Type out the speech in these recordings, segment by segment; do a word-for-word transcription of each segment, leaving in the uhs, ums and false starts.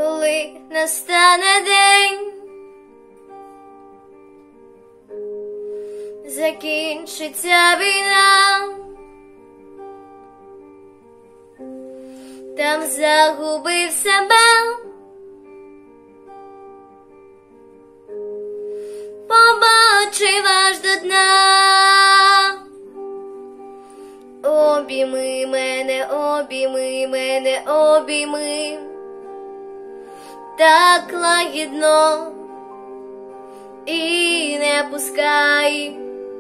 коли настане день, закінчиться війна, там загубив себе, побачив аж до дна. Обійми мене, обійми мене, обійми, так лагідно і не пускай.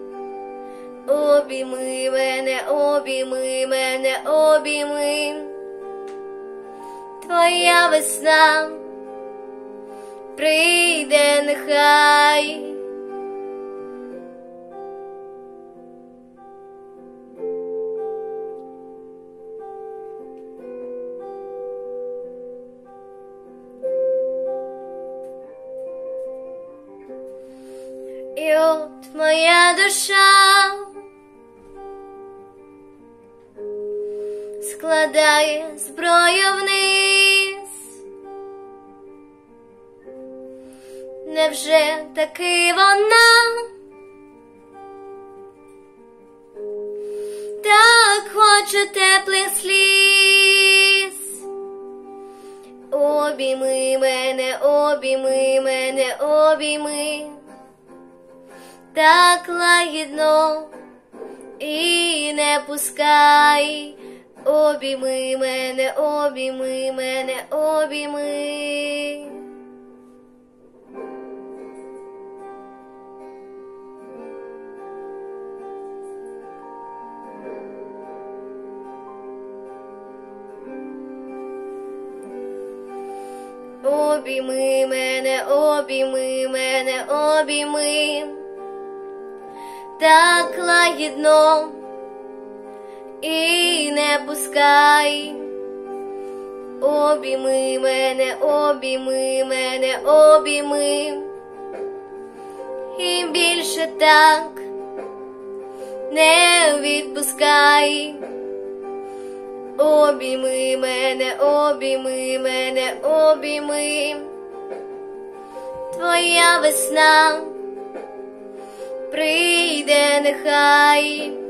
Обійми мене, обійми мене, обійми, твоя весна прийде нехай. І от моя душа складає зброю вниз. Невже таки вона так хоче теплих сліз? Обійми мене, обійми мене, обійми, так лагідно і не пускай. Обійми мене, обійми мене, обійми. Обійми мене, обійми мене, обійми, так лагідно і не пускай. Обійми мене, обійми мене, обійми, і більше так не відпускай. Обійми мене, обійми мене, обійми, твоя весна прийде нехай.